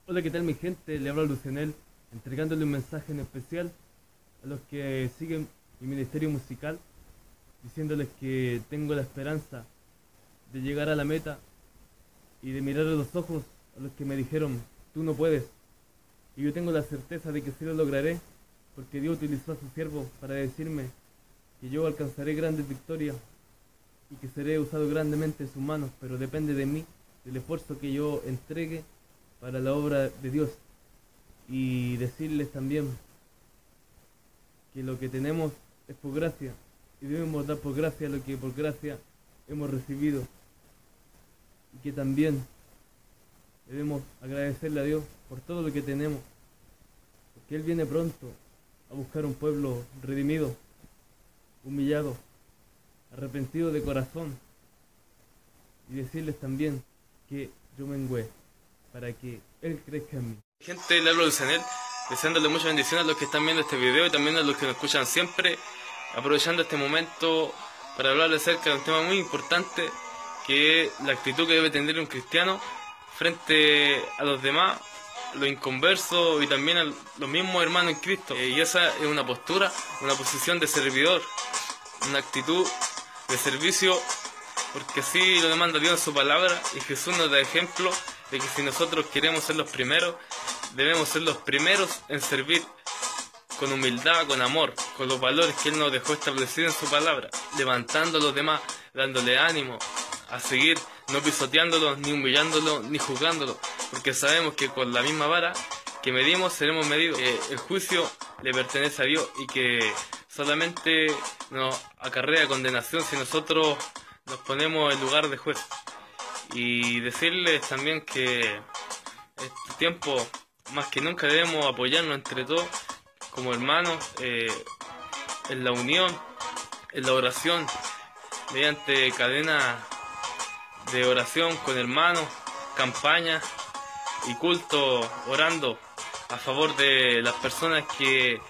Hola, ¿qué tal mi gente? Le habla Lucianel, entregándole un mensaje en especial a los que siguen mi ministerio musical, diciéndoles que tengo la esperanza de llegar a la meta y de mirar a los ojos a los que me dijeron, tú no puedes. Y yo tengo la certeza de que sí lo lograré, porque Dios utilizó a su siervo para decirme que yo alcanzaré grandes victorias y que seré usado grandemente en sus manos, pero depende de mí, del esfuerzo que yo entregue para la obra de Dios. Y decirles también que lo que tenemos es por gracia y debemos dar por gracia lo que por gracia hemos recibido, y que también debemos agradecerle a Dios por todo lo que tenemos, porque Él viene pronto a buscar un pueblo redimido, humillado, arrepentido de corazón, y decirles también que yo mengué para que Él crezca en mí. Gente, le hablo de Cenel, deseándole muchas bendiciones a los que están viendo este video y también a los que nos escuchan siempre, aprovechando este momento para hablarles acerca de un tema muy importante, que es la actitud que debe tener un cristiano frente a los demás, los inconversos y también a los mismos hermanos en Cristo. Y esa es una postura, una posición de servidor, una actitud de servicio, porque así lo demanda Dios en su palabra, y Jesús nos da ejemplo de que si nosotros queremos ser los primeros, debemos ser los primeros en servir con humildad, con amor, con los valores que Él nos dejó establecidos en su palabra, levantando a los demás, dándole ánimo a seguir, no pisoteándolos, ni humillándolos, ni juzgándolos, porque sabemos que con la misma vara que medimos seremos medidos. El juicio le pertenece a Dios y que solamente nos acarrea condenación si nosotros nos ponemos en lugar de juez. Y decirles también que este tiempo más que nunca debemos apoyarnos entre todos como hermanos, en la unión, en la oración, mediante cadenas de oración con hermanos, campañas y culto, orando a favor de las personas que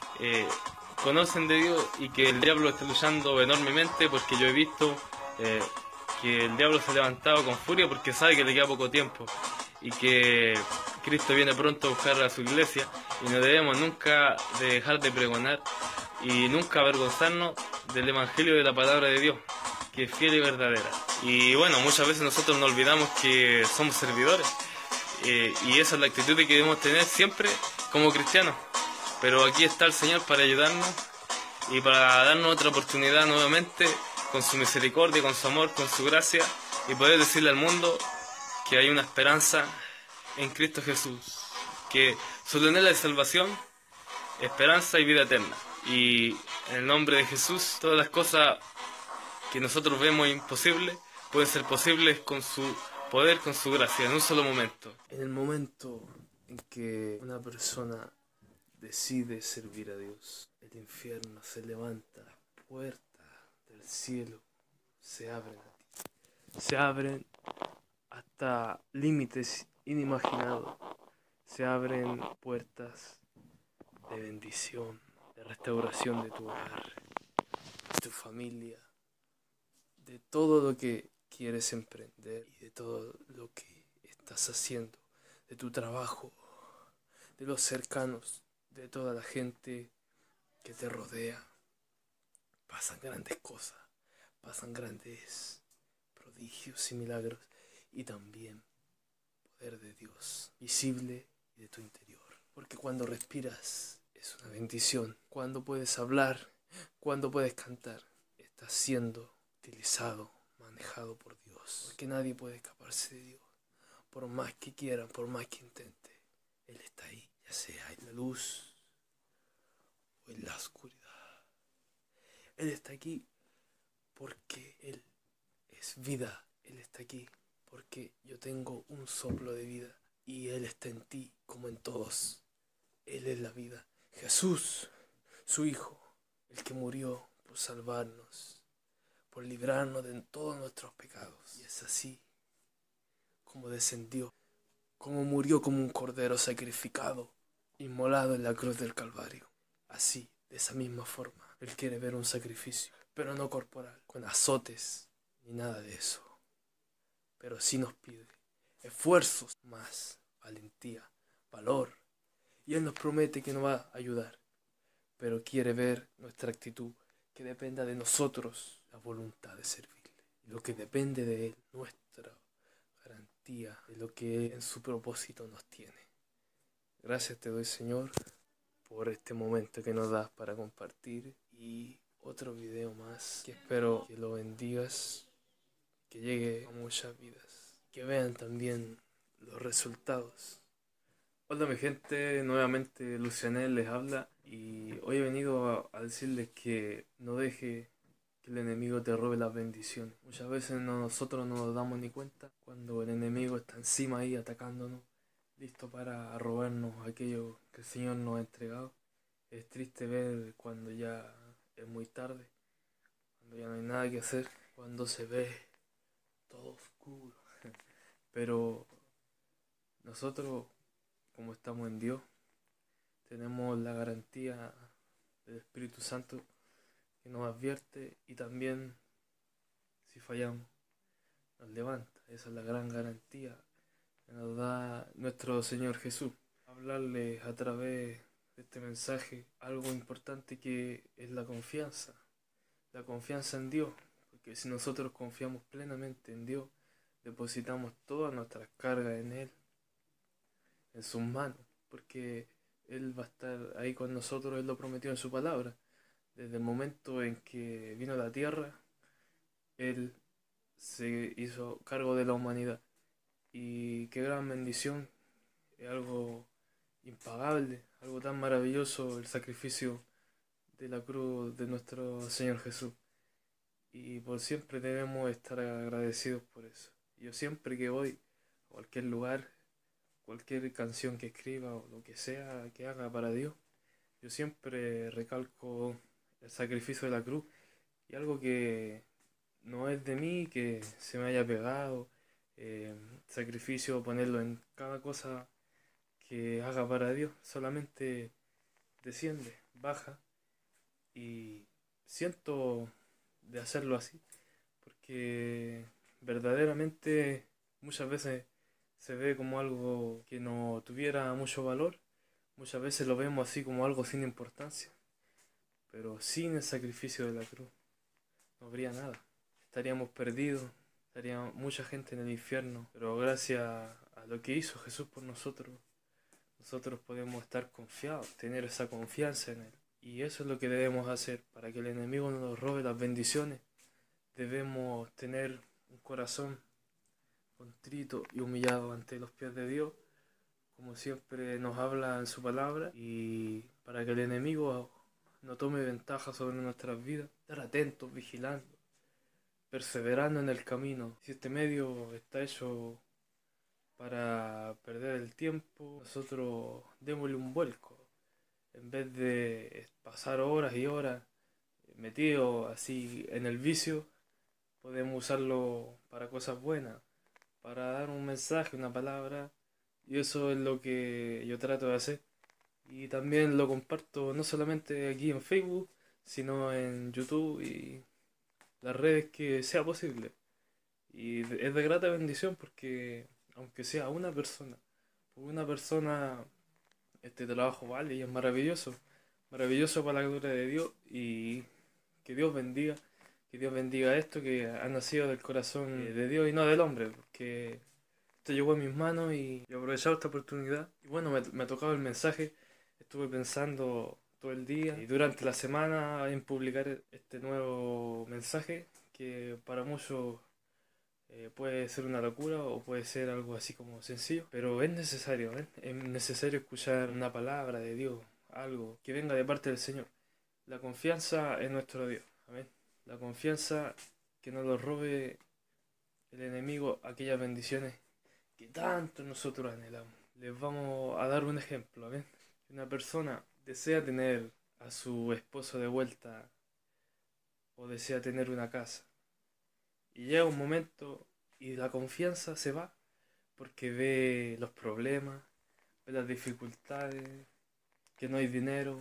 conocen de Dios y que el diablo está luchando enormemente, porque yo he visto que el diablo se ha levantado con furia porque sabe que le queda poco tiempo y que Cristo viene pronto a buscar a su iglesia, y no debemos nunca dejar de pregonar y nunca avergonzarnos del evangelio de la palabra de Dios, que es fiel y verdadera. Y bueno, muchas veces nosotros nos olvidamos que somos servidores, y esa es la actitud que debemos tener siempre como cristianos. Pero aquí está el Señor para ayudarnos y para darnos otra oportunidad nuevamente, con su misericordia, con su amor, con su gracia, y poder decirle al mundo que hay una esperanza en Cristo Jesús, que su anhelo de salvación, esperanza y vida eterna. Y en el nombre de Jesús, todas las cosas que nosotros vemos imposibles pueden ser posibles con su poder, con su gracia, en un solo momento. En el momento en que una persona decide servir a Dios, el infierno se levanta, las puertas del cielo se abren a ti. Se abren hasta límites inimaginados. Se abren puertas de bendición, de restauración de tu hogar, de tu familia, de todo lo que quieres emprender y de todo lo que estás haciendo, de tu trabajo, de los cercanos, de toda la gente que te rodea. Pasan grandes cosas, pasan grandes prodigios y milagros, y también poder de Dios visible y de tu interior. Porque cuando respiras es una bendición. Cuando puedes hablar, cuando puedes cantar, estás siendo utilizado, manejado por Dios. Porque nadie puede escaparse de Dios. Por más que quieran, por más que intente, Él está ahí, ya sea en la luz o en la oscuridad. Él está aquí porque Él es vida. Él está aquí porque yo tengo un soplo de vida y Él está en ti como en todos. Él es la vida. Jesús, su Hijo, el que murió por salvarnos, por librarnos de todos nuestros pecados. Y es así como descendió, como murió como un cordero sacrificado, inmolado en la cruz del Calvario. Así, de esa misma forma, Él quiere ver un sacrificio, pero no corporal, con azotes ni nada de eso. Pero sí nos pide esfuerzos, más valentía, valor. Y Él nos promete que nos va a ayudar, pero quiere ver nuestra actitud, que dependa de nosotros la voluntad de servirle. Y lo que depende de Él, nuestra garantía de lo que en su propósito nos tiene. Gracias te doy, Señor, por este momento que nos das para compartir y otro video más que espero que lo bendigas, que llegue a muchas vidas, que vean también los resultados. Hola mi gente, nuevamente Lucianel les habla y hoy he venido a decirles que no deje que el enemigo te robe las bendiciones. Muchas veces nosotros no nos damos ni cuenta cuando el enemigo está encima ahí atacándonos, listo para robarnos aquello que el Señor nos ha entregado. Es triste ver cuando ya es muy tarde, cuando ya no hay nada que hacer, cuando se ve todo oscuro. Pero nosotros, como estamos en Dios, tenemos la garantía del Espíritu Santo que nos advierte y también si fallamos nos levanta. Esa es la gran garantía que nos da nuestro Señor Jesús. Hablarles a través de este mensaje algo importante que es la confianza en Dios, porque si nosotros confiamos plenamente en Dios, depositamos todas nuestras cargas en Él, en sus manos, porque Él va a estar ahí con nosotros. Él lo prometió en su palabra. Desde el momento en que vino a la tierra, Él se hizo cargo de la humanidad. Y qué gran bendición, es algo impagable, algo tan maravilloso el sacrificio de la cruz de nuestro Señor Jesús. Y por siempre debemos estar agradecidos por eso. Yo siempre que voy a cualquier lugar, cualquier canción que escriba o lo que sea que haga para Dios, yo siempre recalco el sacrificio de la cruz y algo que no es de mí, que se me haya pegado, sacrificio, ponerlo en cada cosa que haga para Dios, solamente desciende, baja y siento de hacerlo así, porque verdaderamente muchas veces se ve como algo que no tuviera mucho valor, muchas veces lo vemos así como algo sin importancia, pero sin el sacrificio de la cruz no habría nada, estaríamos perdidos, estaría mucha gente en el infierno, pero gracias a lo que hizo Jesús por nosotros, nosotros podemos estar confiados, tener esa confianza en Él. Y eso es lo que debemos hacer para que el enemigo no nos robe las bendiciones. Debemos tener un corazón contrito y humillado ante los pies de Dios, como siempre nos habla en su palabra, y para que el enemigo no tome ventaja sobre nuestras vidas, estar atentos, vigilando, perseverando en el camino. Si este medio está hecho para perder el tiempo, nosotros démosle un vuelco. En vez de pasar horas y horas metido así en el vicio, podemos usarlo para cosas buenas, para dar un mensaje, una palabra, y eso es lo que yo trato de hacer. Y también lo comparto no solamente aquí en Facebook, sino en YouTube y las redes que sea posible. Y es de grata bendición porque aunque sea una persona, por una persona este trabajo vale y es maravilloso. Maravilloso para la gloria de Dios y que Dios bendiga. Que Dios bendiga esto que ha nacido del corazón de Dios y no del hombre. Porque esto llegó a mis manos y yo he aprovechado esta oportunidad. Y bueno, me ha tocado el mensaje. Estuve pensando todo el día y durante la semana en publicar este nuevo mensaje que para muchos puede ser una locura o puede ser algo así como sencillo, pero es necesario, ¿eh? Es necesario escuchar una palabra de Dios, algo que venga de parte del Señor. La confianza en nuestro Dios, amén. La confianza que no nos robe el enemigo aquellas bendiciones que tanto nosotros anhelamos. Les vamos a dar un ejemplo, amén. Una persona desea tener a su esposo de vuelta o desea tener una casa. Y llega un momento y la confianza se va porque ve los problemas, ve las dificultades, que no hay dinero,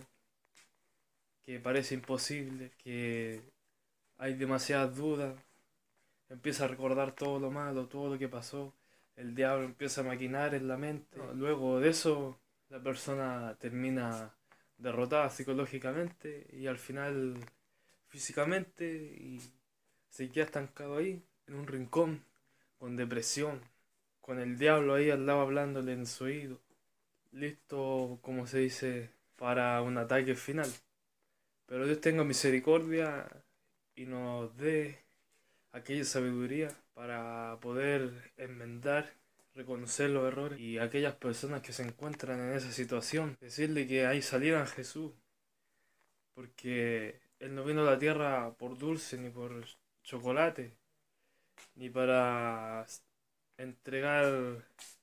que parece imposible, que hay demasiadas dudas, empieza a recordar todo lo malo, todo lo que pasó, el diablo empieza a maquinar en la mente. Luego de eso la persona termina derrotada psicológicamente y al final físicamente y se queda estancado ahí, en un rincón, con depresión, con el diablo ahí al lado hablándole en su oído, listo, como se dice, para un ataque final. Pero Dios tenga misericordia y nos dé aquella sabiduría para poder enmendar, reconocer los errores y aquellas personas que se encuentran en esa situación, decirle que hay salida en Jesús, porque Él no vino a la tierra por dulce ni por chocolate, ni para entregar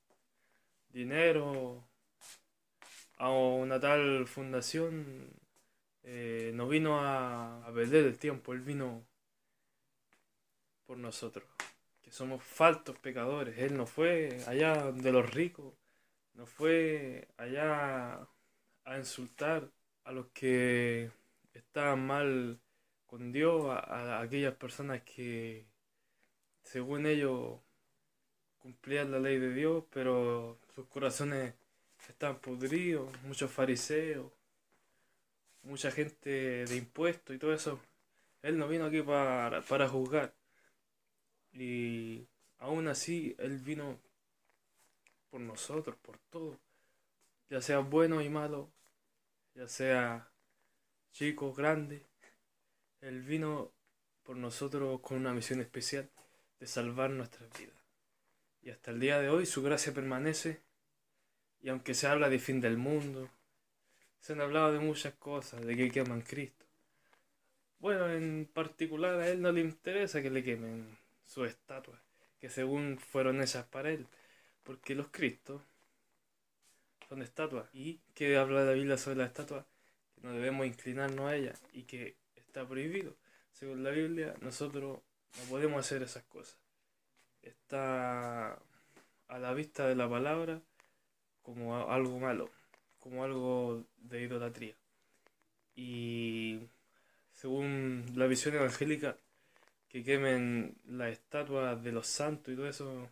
dinero a una tal fundación. No vino a perder el tiempo, Él vino por nosotros, que somos faltos pecadores. Él no fue allá de los ricos, no fue allá a insultar a los que estaban mal con Dios, a aquellas personas que según ellos cumplían la ley de Dios, pero sus corazones estaban podridos, muchos fariseos, mucha gente de impuestos y todo eso. Él no vino aquí para juzgar. Y aún así, Él vino por nosotros, por todo. Ya sea bueno y malo, ya sea chico, grande. Él vino por nosotros con una misión especial de salvar nuestras vidas. Y hasta el día de hoy su gracia permanece. Y aunque se habla de fin del mundo, se han hablado de muchas cosas, de que queman Cristo. Bueno, en particular a él no le interesa que le quemen sus estatuas, que según fueron hechas para él, porque los Cristos son estatuas. ¿Y qué habla la Biblia sobre las estatuas? Que no debemos inclinarnos a ellas y que está prohibido. Según la Biblia, nosotros no podemos hacer esas cosas. Está a la vista de la palabra como algo malo, como algo de idolatría. Y según la visión evangélica, que quemen las estatuas de los santos y todo eso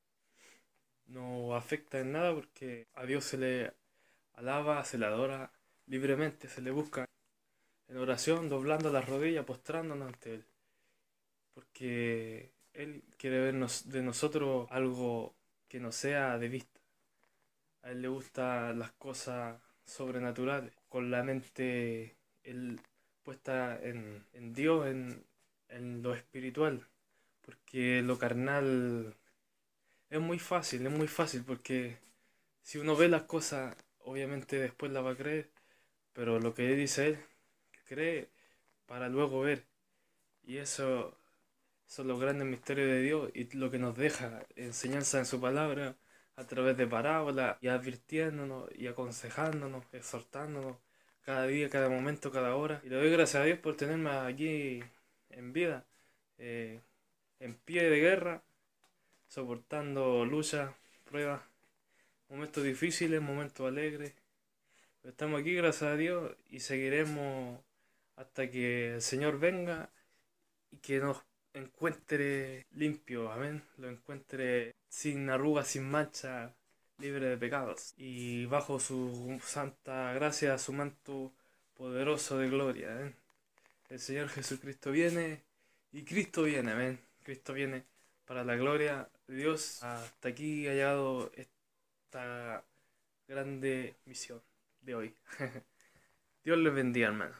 no afecta en nada porque a Dios se le alaba, se le adora libremente, se le busca en oración, doblando las rodillas, postrándonos ante Él, porque Él quiere vernos de nosotros algo que no sea de vista. A Él le gustan las cosas sobrenaturales, con la mente él, puesta en Dios, en lo espiritual, porque lo carnal es muy fácil, porque si uno ve las cosas, obviamente después las va a creer, pero lo que dice Él, que cree para luego ver, y eso son los grandes misterios de Dios y lo que nos deja enseñanza en su palabra a través de parábolas y advirtiéndonos y aconsejándonos, exhortándonos cada día, cada momento, cada hora. Y le doy gracias a Dios por tenerme aquí en vida, eh, en pie de guerra, soportando luchas, pruebas, momentos difíciles, momentos alegres. Pero estamos aquí, gracias a Dios, y seguiremos hasta que el Señor venga y que nos encuentre limpio, amén, lo encuentre sin arrugas, sin mancha, libre de pecados y bajo su santa gracia, su manto poderoso de gloria, amén. El Señor Jesucristo viene y Cristo viene, amén. Cristo viene para la gloria de Dios. Hasta aquí ha llegado esta grande misión de hoy. Dios les bendiga, hermano.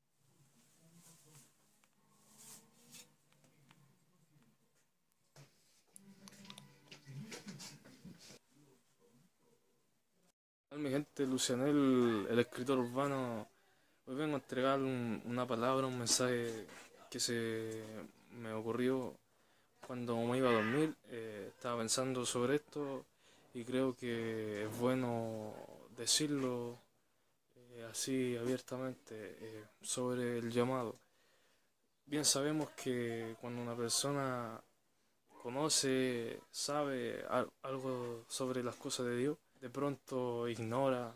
Hola, mi gente, Lucianel, el escritor urbano. Hoy vengo a entregar una palabra, un mensaje que se me ocurrió cuando me iba a dormir. Estaba pensando sobre esto y creo que es bueno decirlo así abiertamente sobre el llamado. Bien sabemos que cuando una persona conoce, sabe algo sobre las cosas de Dios, de pronto ignora,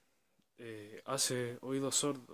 hace oídos sordos.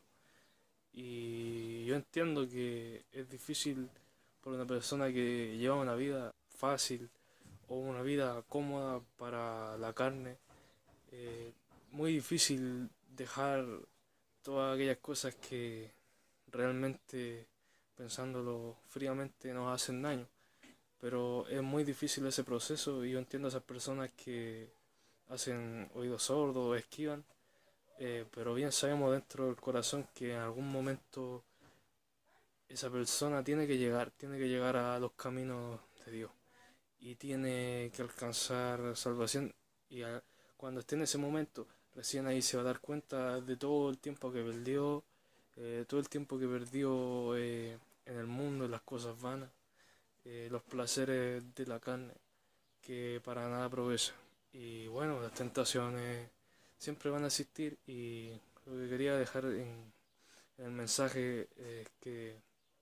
Y yo entiendo que es difícil para una persona que lleva una vida fácil o una vida cómoda para la carne, eh, muy difícil dejar todas aquellas cosas que realmente, pensándolo fríamente, nos hacen daño. Pero es muy difícil ese proceso y yo entiendo a esas personas que hacen oídos sordos o esquivan, pero bien sabemos dentro del corazón que en algún momento esa persona tiene que llegar a los caminos de Dios y tiene que alcanzar salvación y cuando esté en ese momento, recién ahí se va a dar cuenta de todo el tiempo que perdió, todo el tiempo que perdió en el mundo, en las cosas vanas, los placeres de la carne, que para nada aprovechan. Y bueno, las tentaciones siempre van a existir y lo que quería dejar en el mensaje es que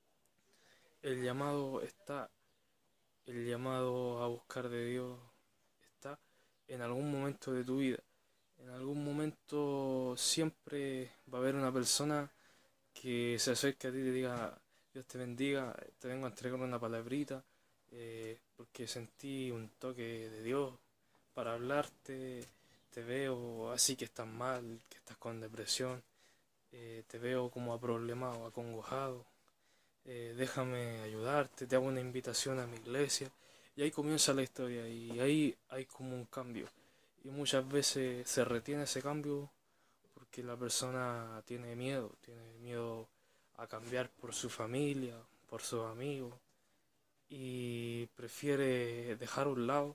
el llamado está, el llamado a buscar de Dios está en algún momento de tu vida. En algún momento siempre va a haber una persona que se acerque a ti y te diga, Dios te bendiga, te vengo a entregar una palabrita, porque sentí un toque de Dios para hablarte, te veo así que estás mal, que estás con depresión, te veo como aproblemado, acongojado, déjame ayudarte, te hago una invitación a mi iglesia. Y ahí comienza la historia y ahí hay como un cambio. Y muchas veces se retiene ese cambio porque la persona tiene miedo a cambiar por su familia, por sus amigos, y prefiere dejar a un lado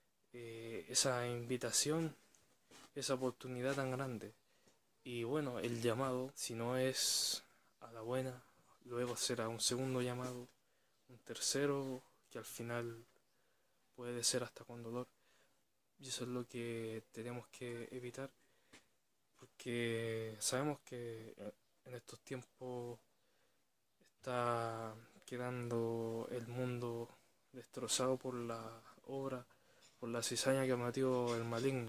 esa invitación, esa oportunidad tan grande. Y bueno, el llamado, si no es a la buena, luego será un segundo llamado, un tercero, que al final puede ser hasta con dolor. Y eso es lo que tenemos que evitar, porque sabemos que en estos tiempos está quedando el mundo destrozado por la obra, por la cizaña que metió el maligno.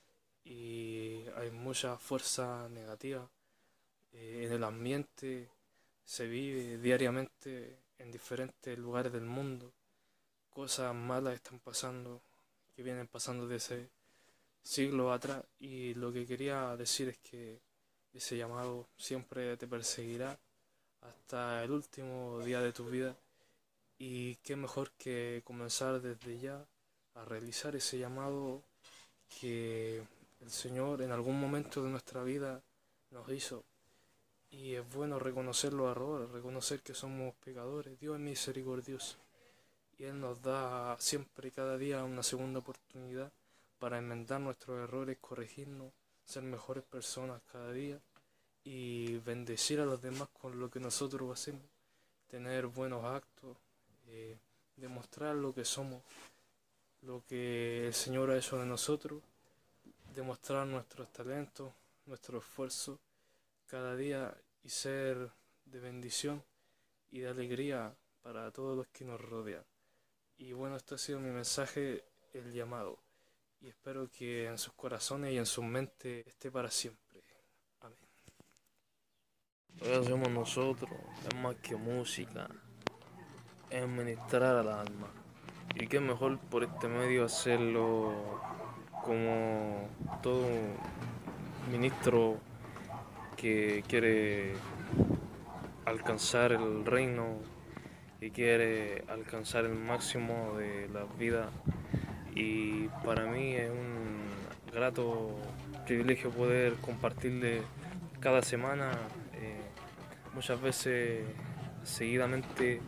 Y hay mucha fuerza negativa en el ambiente, se vive diariamente en diferentes lugares del mundo. Cosas malas están pasando, que vienen pasando desde siglos atrás. Y lo que quería decir es que ese llamado siempre te perseguirá hasta el último día de tu vida. Y qué mejor que comenzar desde ya a realizar ese llamado que el Señor en algún momento de nuestra vida nos hizo. Y es bueno reconocer los errores, reconocer que somos pecadores. Dios es misericordioso y Él nos da siempre y cada día una segunda oportunidad para enmendar nuestros errores, corregirnos, ser mejores personas cada día y bendecir a los demás con lo que nosotros hacemos, tener buenos actos, demostrar lo que somos, lo que el Señor ha hecho de nosotros, demostrar nuestros talentos, nuestro esfuerzo cada día y ser de bendición y de alegría para todos los que nos rodean. Y bueno, esto ha sido mi mensaje, el llamado. Y espero que en sus corazones y en sus mentes esté para siempre. Amén. Lo que hacemos nosotros es más que música, es ministrar al alma. Y qué mejor por este medio hacerlo como todo ministro que quiere alcanzar el reino, que quiere alcanzar el máximo de la vida. Y para mí es un grato privilegio poder compartirle cada semana, muchas veces seguidamente,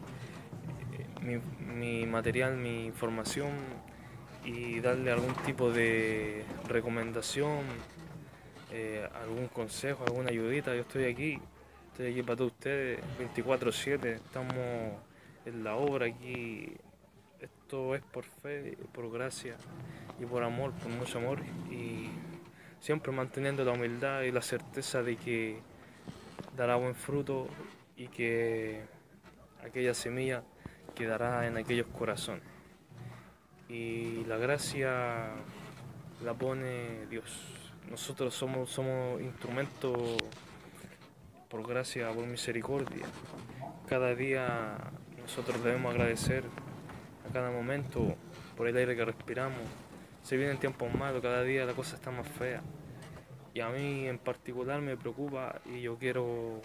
mi material, mi información y darle algún tipo de recomendación, algún consejo, alguna ayudita. Yo estoy aquí para todos ustedes 24/7, estamos en la obra aquí. Esto es por fe, por gracia y por amor, por mucho amor, y siempre manteniendo la humildad y la certeza de que dará buen fruto y que aquella semilla quedará en aquellos corazones. Y la gracia la pone Dios. Nosotros somos instrumentos por gracia, por misericordia. Cada día nosotros debemos agradecer a cada momento por el aire que respiramos. Se vienen tiempos malos, cada día la cosa está más fea. Y a mí en particular me preocupa y yo quiero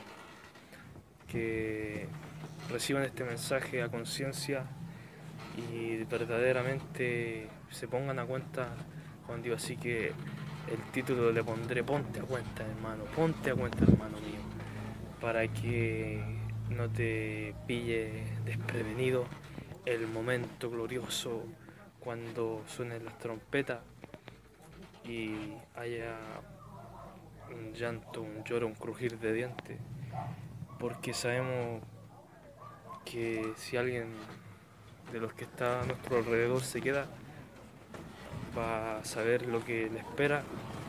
que reciban este mensaje a conciencia y verdaderamente se pongan a cuenta con Dios. Así que el título le pondré ponte a cuenta hermano mío, para que no te pille desprevenido el momento glorioso cuando suenen las trompetas y haya un llanto, un lloro, un crujir de dientes, porque sabemos que si alguien de los que está a nuestro alrededor se queda, va a saber lo que le espera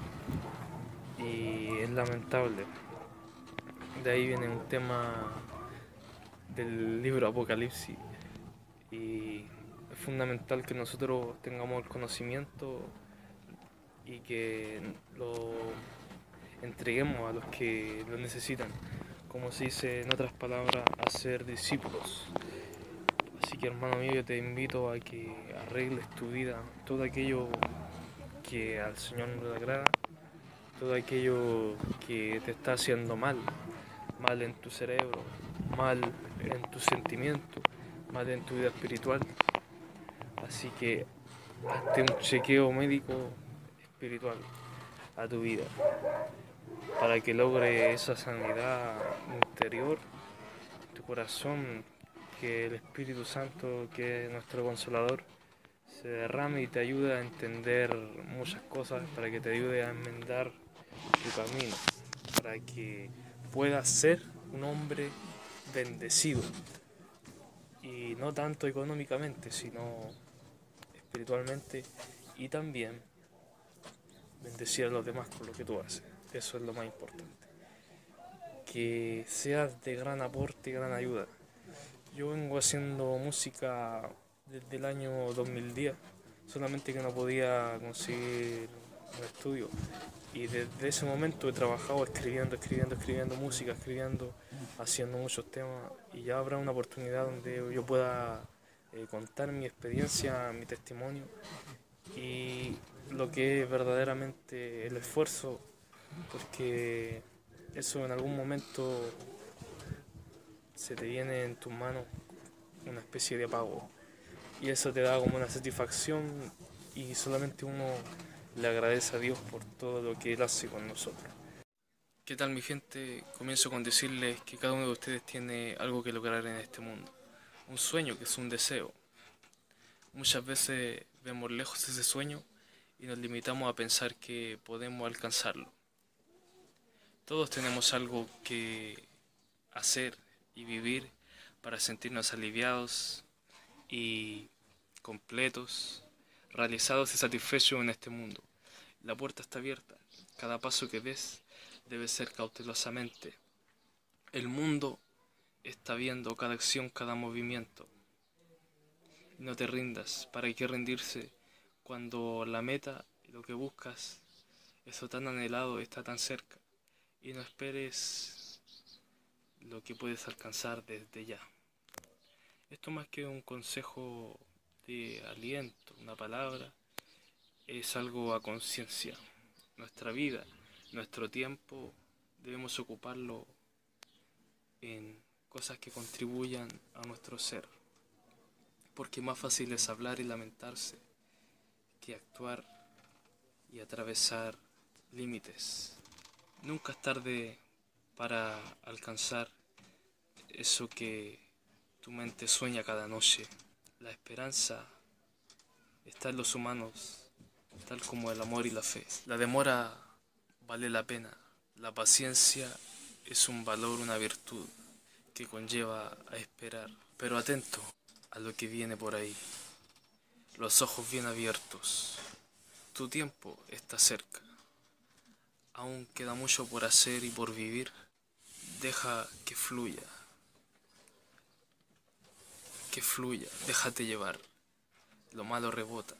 y es lamentable. De ahí viene un tema del libro Apocalipsis y es fundamental que nosotros tengamos el conocimiento y que lo entreguemos a los que lo necesitan, como se dice en otras palabras, a ser discípulos. Así que hermano mío, yo te invito a que arregles tu vida, todo aquello que al Señor no le agrada, todo aquello que te está haciendo mal, mal en tu cerebro, mal en tus sentimientos, mal en tu vida espiritual. Así que hazte un chequeo médico espiritual a tu vida para que logre esa sanidad interior, tu corazón, que el Espíritu Santo, que es nuestro consolador, se derrame y te ayude a entender muchas cosas, para que te ayude a enmendar tu camino, para que puedas ser un hombre bendecido, y no tanto económicamente, sino espiritualmente, y también bendecir a los demás con lo que tú haces. Eso es lo más importante. Que seas de gran aporte y gran ayuda. Yo vengo haciendo música desde el año 2010, solamente que no podía conseguir un estudio. Y desde ese momento he trabajado escribiendo música, haciendo muchos temas. Y ya habrá una oportunidad donde yo pueda contar mi experiencia, mi testimonio y lo que es verdaderamente el esfuerzo, porque eso en algún momento se te viene en tus manos una especie de pago y eso te da como una satisfacción y solamente uno le agradece a Dios por todo lo que Él hace con nosotros. ¿Qué tal mi gente? Comienzo con decirles que cada uno de ustedes tiene algo que lograr en este mundo, un sueño que es un deseo. Muchas veces vemos lejos ese sueño y nos limitamos a pensar que podemos alcanzarlo. Todos tenemos algo que hacer y vivir para sentirnos aliviados y completos, realizados y satisfechos en este mundo. La puerta está abierta. Cada paso que des debe ser cautelosamente. El mundo está viendo cada acción, cada movimiento. No te rindas. ¿Para qué rendirse cuando la meta y lo que buscas, eso tan anhelado, está tan cerca? Y no esperes lo que puedes alcanzar desde ya. Esto más que un consejo de aliento, una palabra, es algo a conciencia. Nuestra vida, nuestro tiempo, debemos ocuparlo en cosas que contribuyan a nuestro ser. Porque más fácil es hablar y lamentarse que actuar y atravesar límites. Nunca es tarde para alcanzar eso que tu mente sueña cada noche. La esperanza está en los humanos, tal como el amor y la fe. La demora vale la pena. La paciencia es un valor, una virtud que conlleva a esperar. Pero atento a lo que viene por ahí. Los ojos bien abiertos. Tu tiempo está cerca. Aún queda mucho por hacer y por vivir. Deja que fluya. Que fluya. Déjate llevar. Lo malo rebota.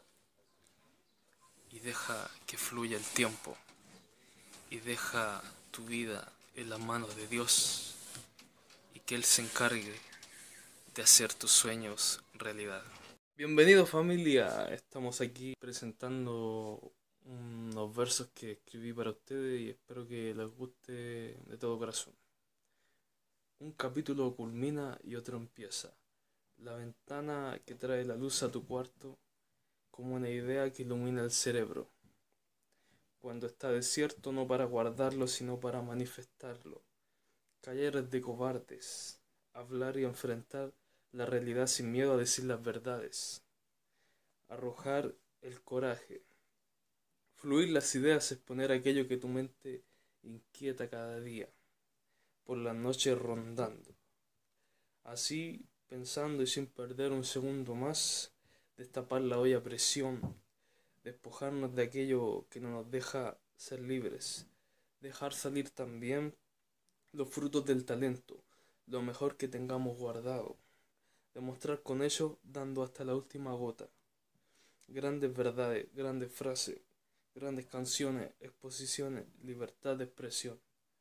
Y deja que fluya el tiempo. Y deja tu vida en las manos de Dios. Y que Él se encargue de hacer tus sueños realidad. Bienvenido familia. Estamos aquí presentando unos versos que escribí para ustedes y espero que les guste de todo corazón. Un capítulo culmina y otro empieza. La ventana que trae la luz a tu cuarto como una idea que ilumina el cerebro. Cuando está desierto no para guardarlo sino para manifestarlo. Callar es de cobardes. Hablar y enfrentar la realidad sin miedo a decir las verdades. Arrojar el coraje. Fluir las ideas es poner aquello que tu mente inquieta cada día, por las noches rondando. Así, pensando y sin perder un segundo más, destapar la olla a presión, despojarnos de aquello que no nos deja ser libres, dejar salir también los frutos del talento, lo mejor que tengamos guardado, demostrar con ello dando hasta la última gota. Grandes verdades, grandes frases, grandes canciones, exposiciones, libertad de expresión.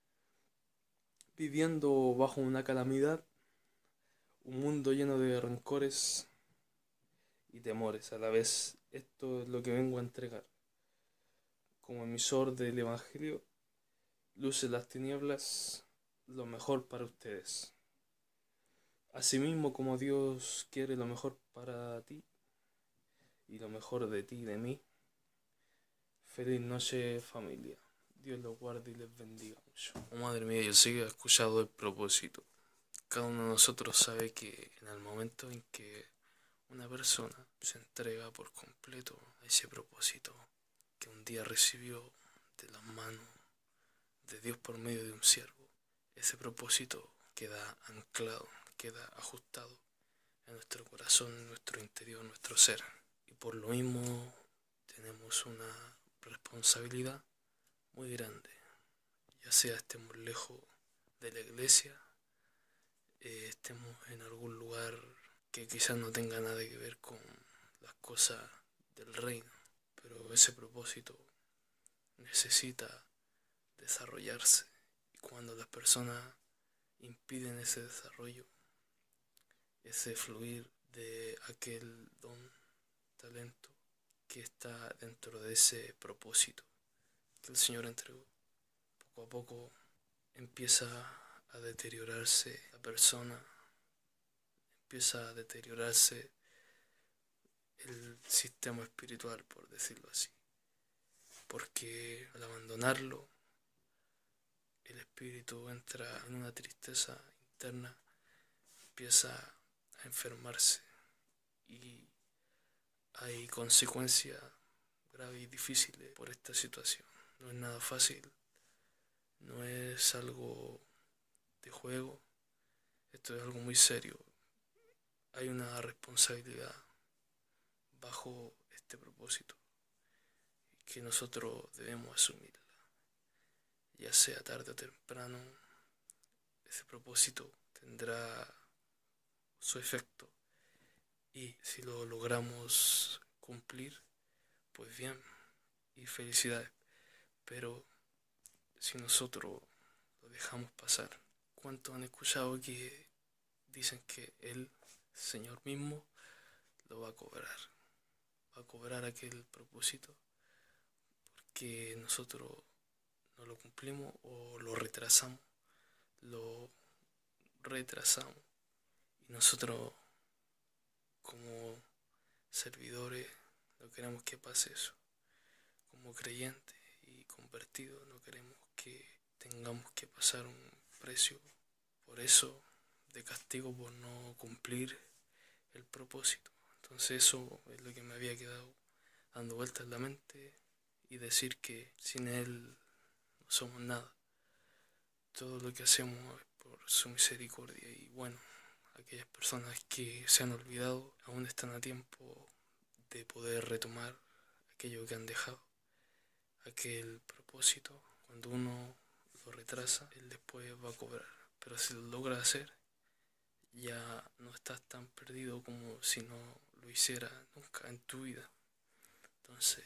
Viviendo bajo una calamidad, un mundo lleno de rencores y temores a la vez. Esto es lo que vengo a entregar. Como emisor del Evangelio, luce las tinieblas, lo mejor para ustedes. Asimismo como Dios quiere lo mejor para ti y lo mejor de ti y de mí. Feliz noche, familia. Dios los guarde y les bendiga mucho. Oh, madre mía, yo sé que he escuchado el propósito. Cada uno de nosotros sabe que en el momento en que una persona se entrega por completo a ese propósito que un día recibió de las manos de Dios por medio de un siervo, ese propósito queda anclado, queda ajustado en nuestro corazón, en nuestro interior, en nuestro ser. Y por lo mismo tenemos una responsabilidad muy grande, ya sea estemos lejos de la iglesia, estemos en algún lugar que quizás no tenga nada que ver con las cosas del reino, pero ese propósito necesita desarrollarse. Y cuando las personas impiden ese desarrollo, ese fluir de aquel don, talento que está dentro de ese propósito que el Señor entregó, poco a poco empieza a deteriorarse la persona, empieza a deteriorarse el sistema espiritual, por decirlo así, porque al abandonarlo el espíritu entra en una tristeza interna, empieza a enfermarse y hay consecuencias graves y difíciles por esta situación. No es nada fácil, no es algo de juego, esto es algo muy serio. Hay una responsabilidad bajo este propósito que nosotros debemos asumirla. Ya sea tarde o temprano, ese propósito tendrá su efecto y si lo logramos cumplir, pues bien y felicidades. Pero si nosotros lo dejamos pasar, ¿cuántos han escuchado que dicen que el Señor mismo lo va a cobrar? Va a cobrar aquel propósito porque nosotros no lo cumplimos o lo retrasamos, lo retrasamos. Y nosotros como servidores no queremos que pase eso. Como creyentes y convertidos no queremos que tengamos que pasar un precio por eso de castigo por no cumplir el propósito. Entonces eso es lo que me había quedado dando vueltas en la mente y decir que sin Él no somos nada. Todo lo que hacemos es por su misericordia y bueno, aquellas personas que se han olvidado aún están a tiempo de poder retomar aquello que han dejado, aquel propósito. Cuando uno lo retrasa, él después va a cobrar, pero si lo logra hacer, ya no estás tan perdido como si no lo hiciera nunca en tu vida. Entonces,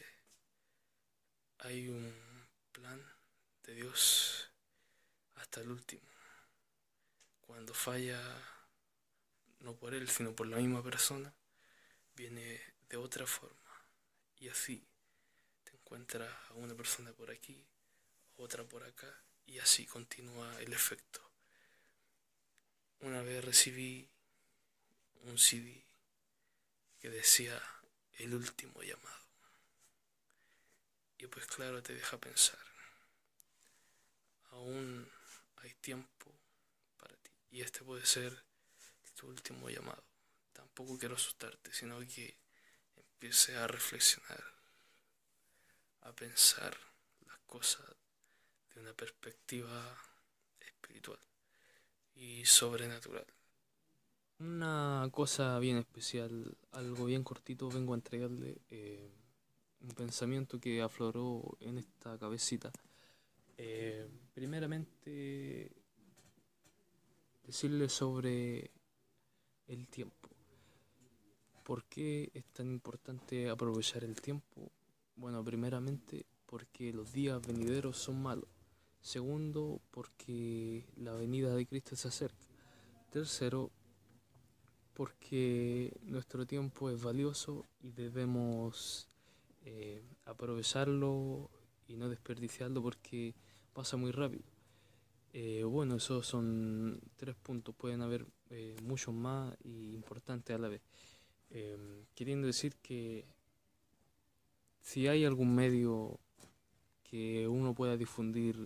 hay un plan de Dios hasta el último. Cuando falla, no por él, sino por la misma persona, viene de otra forma. Y así encuentras a una persona por aquí, otra por acá, y así continúa el efecto. Una vez recibí un CD que decía El último llamado. Y pues claro, te deja pensar. Aún hay tiempo para ti. Y este puede ser tu último llamado. Tampoco quiero asustarte, sino que empiece a reflexionar, a pensar las cosas de una perspectiva espiritual y sobrenatural. Una cosa bien especial, algo bien cortito, vengo a entregarle un pensamiento que afloró en esta cabecita. Primeramente, decirle sobre el tiempo. ¿Por qué es tan importante aprovechar el tiempo? Bueno, primeramente porque los días venideros son malos. Segundo, porque la venida de Cristo se acerca. Tercero, porque nuestro tiempo es valioso y debemos aprovecharlo y no desperdiciarlo porque pasa muy rápido. Bueno, esos son 3 puntos, pueden haber muchos más y importantes a la vez. Queriendo decir que si hay algún medio que uno pueda difundir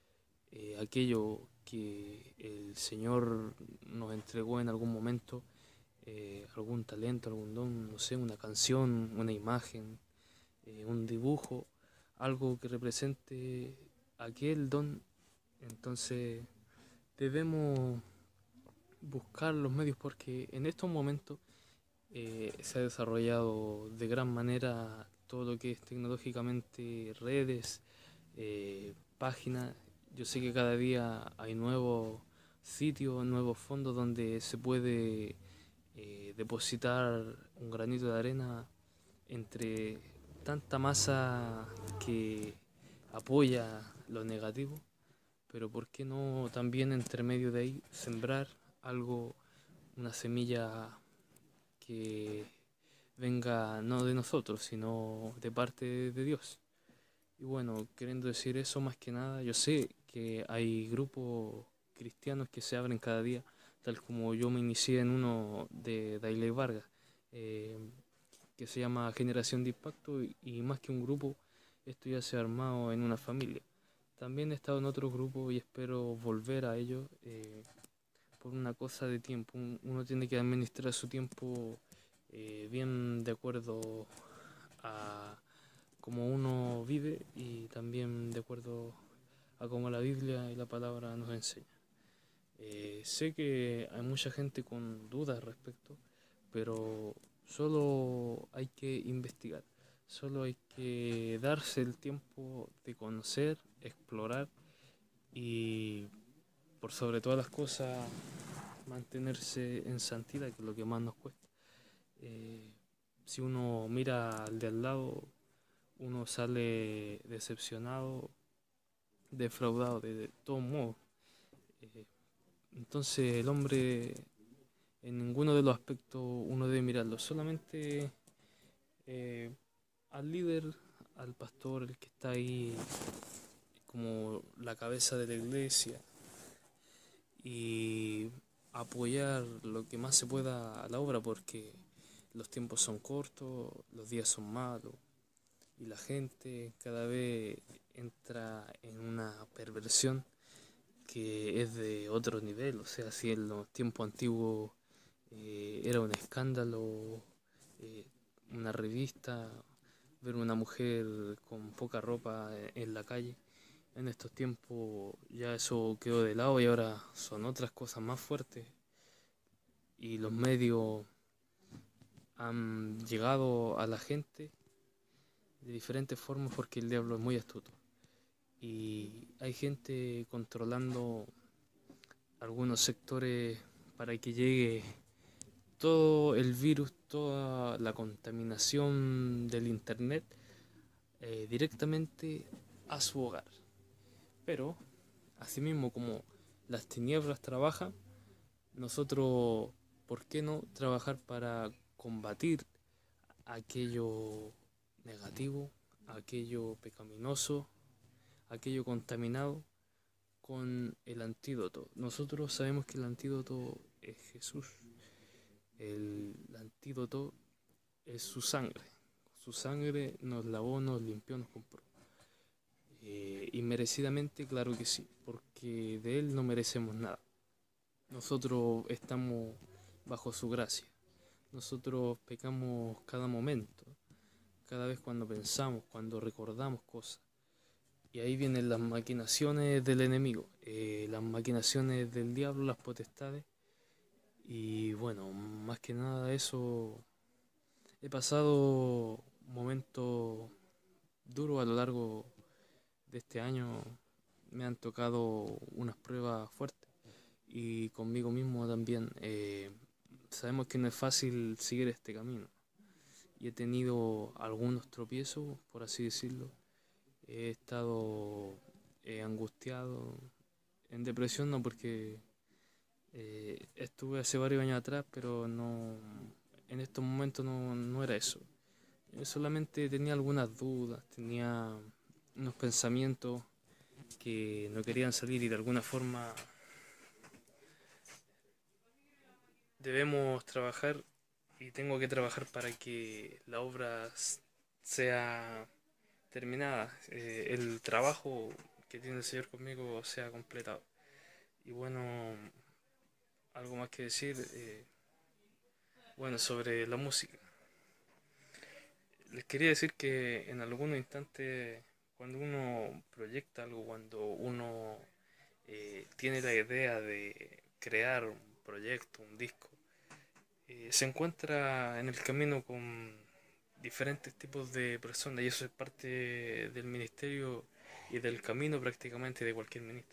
aquello que el Señor nos entregó en algún momento, algún talento, algún don, no sé, una canción, una imagen, un dibujo, algo que represente aquel don, entonces debemos buscar los medios porque en estos momentos se ha desarrollado de gran manera todo lo que es tecnológicamente redes, páginas. Yo sé que cada día hay nuevos sitios, nuevos fondos donde se puede depositar un granito de arena entre tanta masa que apoya lo negativo, pero ¿por qué no también entre medio de ahí sembrar algo, una semilla que venga no de nosotros, sino de parte de Dios? Y bueno, queriendo decir eso más que nada, yo sé que hay grupos cristianos que se abren cada día, tal como yo me inicié en uno de Dailey Vargas, eh, que se llama Generación de Impacto, y más que un grupo, esto ya se ha armado en una familia. También he estado en otros grupos y espero volver a ellos por una cosa de tiempo. Uno tiene que administrar su tiempo bien de acuerdo a cómo uno vive y también de acuerdo a cómo la Biblia y la palabra nos enseña. Sé que hay mucha gente con dudas al respecto, pero solo hay que investigar, solo hay que darse el tiempo de conocer, explorar y por sobre todas las cosas mantenerse en santidad, que es lo que más nos cuesta. Si uno mira al de al lado, uno sale decepcionado, defraudado de todos modos. Eh, entonces el hombre en ninguno de los aspectos uno debe mirarlo, solamente eh, al líder, al pastor, el que está ahí como la cabeza de la iglesia, y apoyar lo que más se pueda a la obra porque los tiempos son cortos, los días son malos y la gente cada vez entra en una perversión que es de otro nivel. O sea, si en los tiempos antiguos era un escándalo, eh, una revista, ver una mujer con poca ropa en la calle, en estos tiempos ya eso quedó de lado y ahora son otras cosas más fuertes y los medios han llegado a la gente de diferentes formas porque el diablo es muy astuto y hay gente controlando algunos sectores para que llegue todo el virus, toda la contaminación del internet directamente a su hogar. Pero asimismo como las tinieblas trabajan, nosotros, ¿por qué no trabajar para combatir aquello negativo, aquello pecaminoso, aquello contaminado con el antídoto. Nosotros sabemos que el antídoto es Jesús. El antídoto es su sangre. Su sangre nos lavó, nos limpió, nos compró. Y merecidamente, claro que sí, porque de Él no merecemos nada. Nosotros estamos bajo su gracia. Nosotros pecamos cada momento, cada vez cuando pensamos, cuando recordamos cosas. Y ahí vienen las maquinaciones del enemigo, las maquinaciones del diablo, las potestades. Y bueno, más que nada eso, he pasado momentos duros a lo largo de este año. Me han tocado unas pruebas fuertes y conmigo mismo también. Sabemos que no es fácil seguir este camino y he tenido algunos tropiezos, por así decirlo. He estado angustiado, en depresión no, porque estuve hace varios años atrás, pero no, en estos momentos no era eso. Solamente tenía algunas dudas, tenía unos pensamientos que no querían salir y de alguna forma debemos trabajar y tengo que trabajar para que la obra sea terminada, el trabajo que tiene el Señor conmigo sea completado. Y bueno, algo más que decir, bueno, sobre la música. Les quería decir que en algunos instantes, cuando uno proyecta algo, cuando uno tiene la idea de crear un proyecto, un disco, se encuentra en el camino con diferentes tipos de personas y eso es parte del ministerio y del camino prácticamente de cualquier ministro.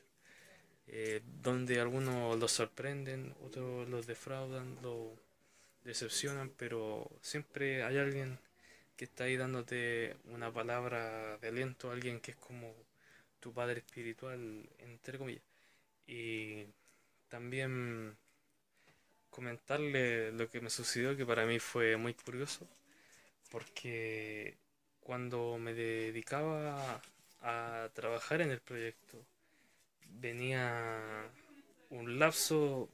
Donde algunos los sorprenden, otros los defraudan, los decepcionan, pero siempre hay alguien que está ahí dándote una palabra de aliento, alguien que es como tu padre espiritual, entre comillas. Y también comentarle lo que me sucedió, que para mí fue muy curioso, porque cuando me dedicaba a trabajar en el proyecto, venía un lapso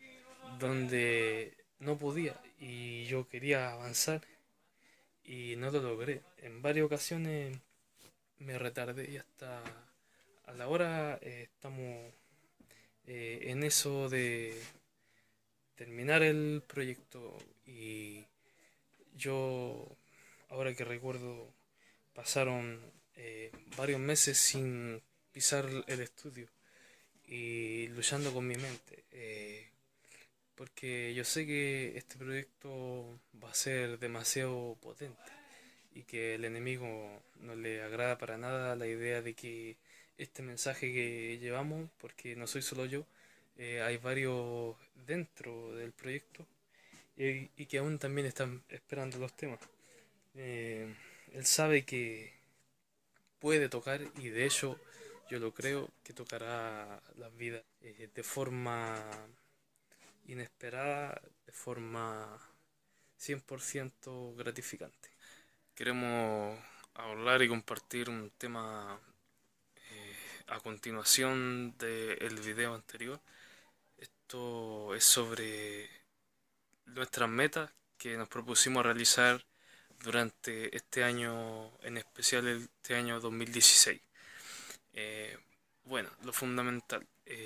donde no podía y yo quería avanzar y no lo logré. En varias ocasiones me retardé y hasta a la hora estamos en eso de terminar el proyecto y yo, ahora que recuerdo, pasaron varios meses sin pisar el estudio y luchando con mi mente. Porque yo sé que este proyecto va a ser demasiado potente y que el enemigo no le agrada para nada la idea de que este mensaje que llevamos, porque no soy solo yo, hay varios dentro del proyecto y que aún también están esperando los temas. Eh, Él sabe que puede tocar y de hecho yo lo creo que tocará las vidas de forma inesperada, de forma 100% gratificante. Queremos hablar y compartir un tema a continuación del video anterior. Esto es sobre nuestras metas que nos propusimos realizar durante este año, en especial este año 2016. Bueno, lo fundamental.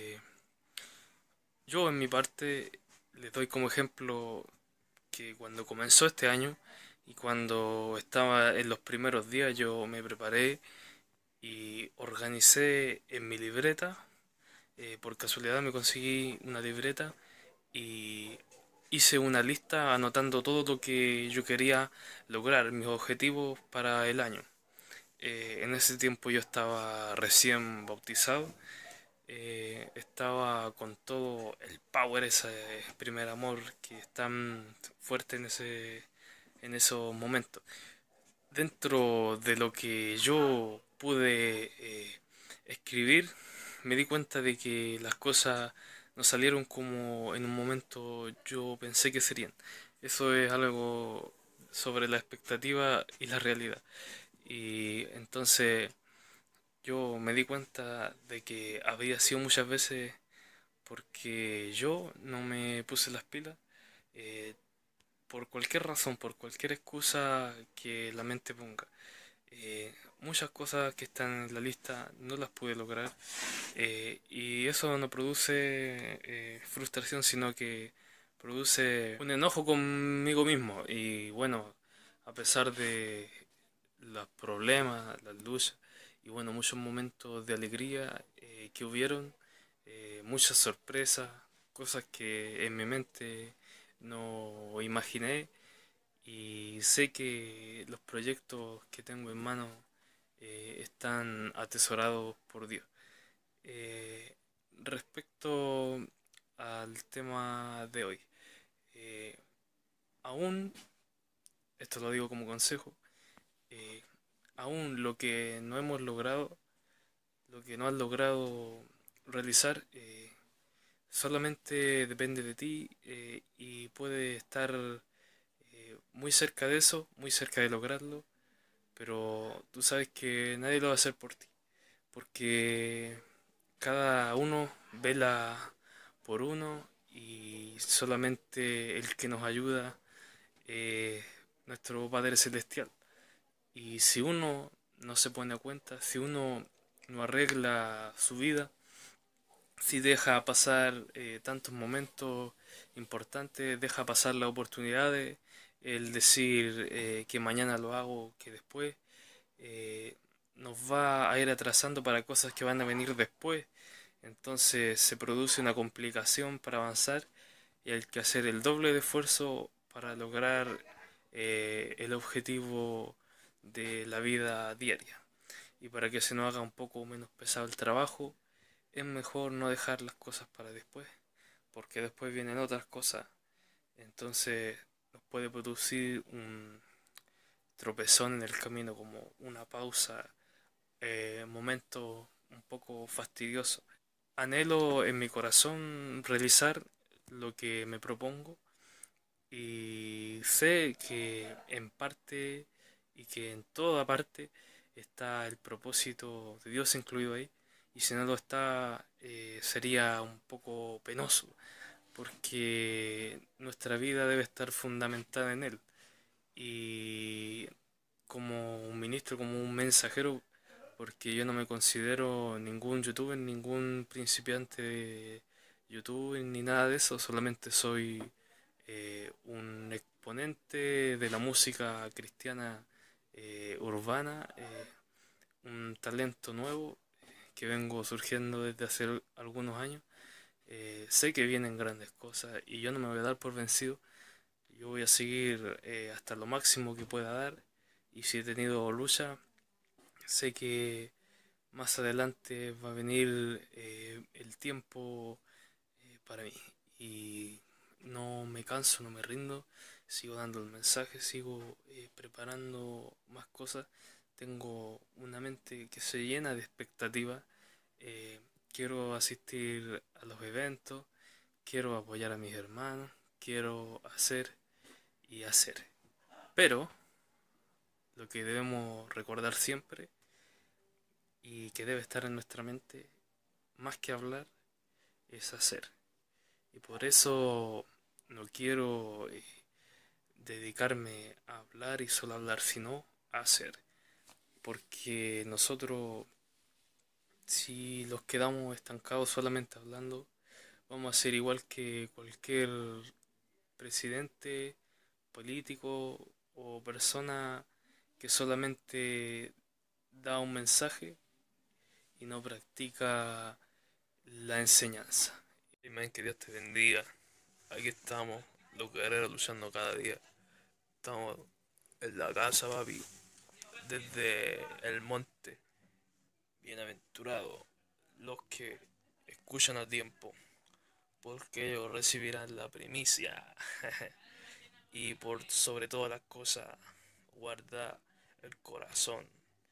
Yo en mi parte les doy como ejemplo que cuando comenzó este año y cuando estaba en los primeros días yo me preparé y organicé en mi libreta. Por casualidad me conseguí una libreta y hice una lista anotando todo lo que yo quería lograr, mis objetivos para el año. En ese tiempo yo estaba recién bautizado, estaba con todo el power, ese primer amor que es tan fuerte en esos momentos. Dentro de lo que yo pude escribir, me di cuenta de que las cosas no salieron como en un momento yo pensé que serían. Eso es algo sobre la expectativa y la realidad. Y entonces yo me di cuenta de que había sido muchas veces porque yo no me puse las pilas, eh, por cualquier razón, por cualquier excusa que la mente ponga. Muchas cosas que están en la lista no las pude lograr, y eso no produce frustración, sino que produce un enojo conmigo mismo. Y bueno, a pesar de los problemas, las luchas y bueno, muchos momentos de alegría que hubieron, muchas sorpresas, cosas que en mi mente no imaginé, y sé que los proyectos que tengo en mano están atesorados por Dios. Eh, Respecto al tema de hoy, eh, aún, esto lo digo como consejo, eh, aún lo que no hemos logrado, lo que no has logrado realizar, solamente depende de ti, y puede estar muy cerca de eso, muy cerca de lograrlo, pero tú sabes que nadie lo va a hacer por ti, porque cada uno vela por uno y solamente el que nos ayuda es nuestro Padre Celestial. Y si uno no se pone a cuenta, si uno no arregla su vida, si deja pasar tantos momentos importantes, deja pasar las oportunidades, el decir que mañana lo hago, que después, eh, nos va a ir atrasando para cosas que van a venir después. Entonces se produce una complicación para avanzar y hay que hacer el doble de esfuerzo para lograr el objetivo de la vida diaria. Y para que se nos haga un poco menos pesado el trabajo, es mejor no dejar las cosas para después, porque después vienen otras cosas. Entonces nos puede producir un tropezón en el camino, como una pausa, momento un poco fastidioso. Anhelo en mi corazón realizar lo que me propongo, y sé que en parte y que en toda parte está el propósito de Dios incluido ahí, y si no lo está, sería un poco penoso, porque nuestra vida debe estar fundamentada en Él. Y como un ministro, como un mensajero, porque yo no me considero ningún youtuber, ningún principiante de YouTube ni nada de eso, solamente soy un exponente de la música cristiana urbana, un talento nuevo que vengo surgiendo desde hace algunos años. Sé que vienen grandes cosas y yo no me voy a dar por vencido. Yo voy a seguir hasta lo máximo que pueda dar, y si he tenido lucha, sé que más adelante va a venir el tiempo para mí, y no me canso, no me rindo, sigo dando el mensaje, sigo preparando más cosas, tengo una mente que se llena de expectativas, quiero asistir a los eventos, quiero apoyar a mis hermanos, quiero hacer y hacer. Pero lo que debemos recordar siempre y que debe estar en nuestra mente, más que hablar, es hacer. Y por eso no quiero dedicarme a hablar y solo hablar, sino a hacer. Porque nosotros, si los quedamos estancados solamente hablando, vamos a ser igual que cualquier presidente, político o persona que solamente da un mensaje y no practica la enseñanza. Amén, que Dios te bendiga. Aquí estamos, los guerreros luchando cada día. Estamos en la casa, papi, desde el monte. Bienaventurados los que escuchan a tiempo, porque ellos recibirán la primicia. Y por sobre todas las cosas, guarda el corazón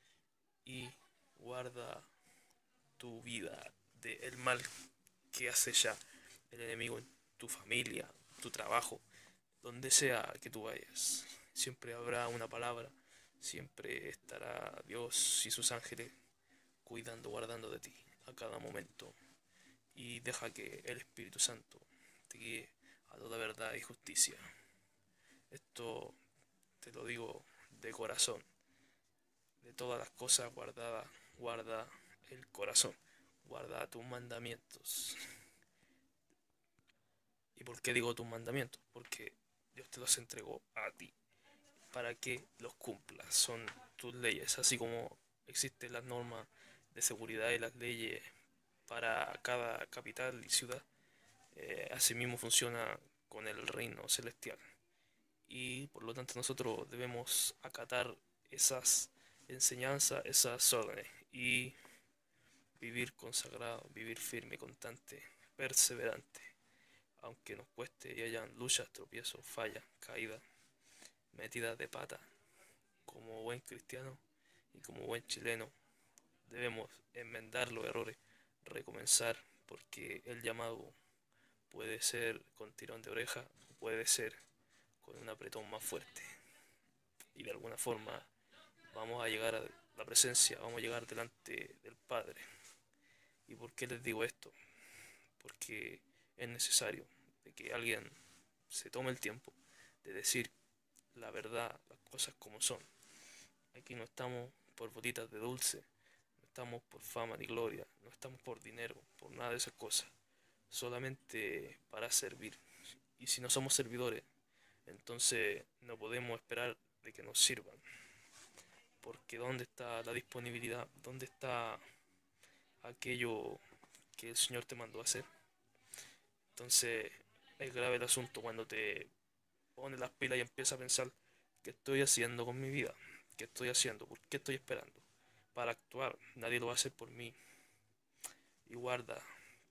y guarda tu vida del mal que hace ya el enemigo en tu familia, tu trabajo, donde sea que tú vayas. Siempre habrá una palabra, Siempre estará Dios y sus ángeles cuidando, guardando de ti a cada momento. Y deja que el Espíritu Santo te guíe a toda verdad y justicia. Esto te lo digo de corazón. De todas las cosas guardadas, guarda el corazón. Guarda tus mandamientos. ¿Y por qué digo tus mandamientos? Porque Dios te los entregó a ti para que los cumplas. Son tus leyes, así como existen las normas de seguridad y las leyes para cada capital y ciudad. Asimismo funciona con el reino celestial. Y por lo tanto nosotros debemos acatar esas enseñanzas, esas órdenes y vivir consagrado, vivir firme, constante, perseverante, aunque nos cueste y hayan luchas, tropiezos, fallas, caídas, metidas de pata. Como buen cristiano y como buen chileno debemos enmendar los errores, recomenzar, porque el llamado puede ser con tirón de oreja, puede ser con un apretón más fuerte. Y de alguna forma vamos a llegar a la presencia, vamos a llegar delante del Padre. ¿Y por qué les digo esto? Porque es necesario de que alguien se tome el tiempo de decir la verdad, las cosas como son. Aquí no estamos por botitas de dulce, no estamos por fama ni gloria, no estamos por dinero, por nada de esas cosas, solamente para servir. Y si no somos servidores, entonces no podemos esperar de que nos sirvan. Porque ¿dónde está la disponibilidad? ¿Dónde está aquello que el Señor te mandó a hacer? Entonces es grave el asunto cuando te pones las pilas y empiezas a pensar qué estoy haciendo con mi vida, qué estoy haciendo, por qué estoy esperando para actuar. Nadie lo va a hacer por mí. Y guarda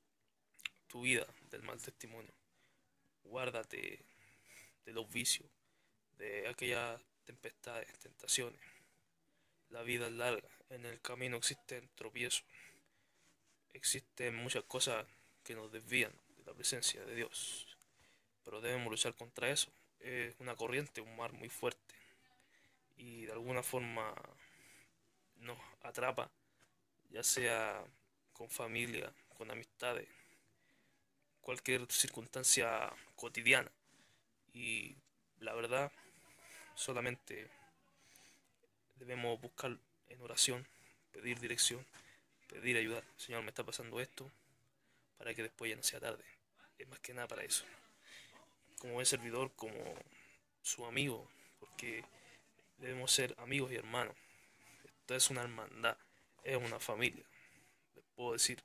tu vida del mal testimonio. Guárdate de los vicios, de aquellas tempestades, tentaciones. La vida es larga, en el camino existen tropiezos, existen muchas cosas que nos desvían de la presencia de Dios, pero debemos luchar contra eso. Es una corriente, un mar muy fuerte y de alguna forma nos atrapa, ya sea con familia, con amistades, cualquier circunstancia cotidiana. Y la verdad, solamente debemos buscar en oración, pedir dirección, pedir ayuda. Señor, me está pasando esto, para que después ya no sea tarde. Es más que nada para eso. Como buen servidor, como su amigo, porque debemos ser amigos y hermanos. Esto es una hermandad, es una familia. Les puedo decir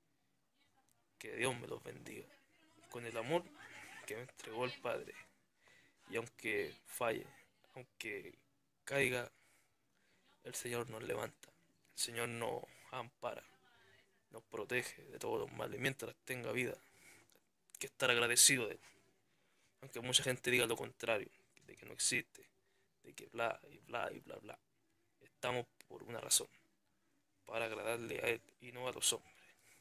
que Dios me los bendiga con el amor que me entregó el Padre. Y aunque falle, aunque caiga, el Señor nos levanta, el Señor nos ampara, nos protege de todos los males mientras tenga vida. Hay que estar agradecido de Él. Aunque mucha gente diga lo contrario, de que no existe, de que bla y bla y bla bla. Estamos por una razón, para agradarle a Él y no a los hombres.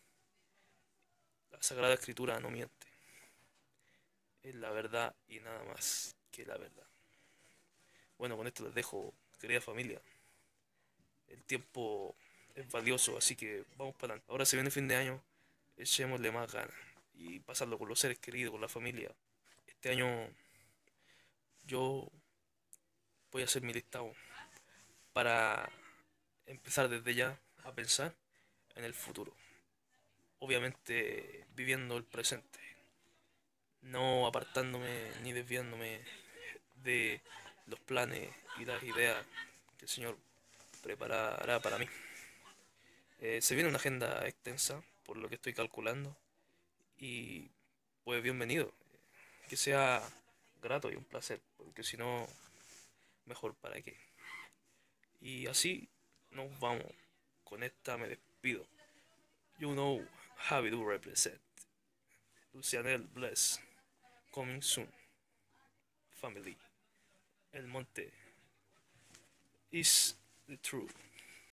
La Sagrada Escritura no miente, es la verdad y nada más que la verdad. Bueno, con esto les dejo, querida familia. El tiempo es valioso, así que vamos para adelante. Ahora se viene fin de año, echémosle más ganas y pasarlo con los seres queridos, con la familia. Este año yo voy a hacer mi listado para empezar desde ya a pensar en el futuro. Obviamente viviendo el presente, no apartándome ni desviándome de los planes y las ideas que el Señor preparará para mí. Se viene una agenda extensa, por lo que estoy calculando, y pues bienvenido, que sea grato y un placer, porque si no, mejor para qué. Y así nos vamos, con esta me despido. You know how we do represent. Lucianel Bless, coming soon. Family. El monte is the truth.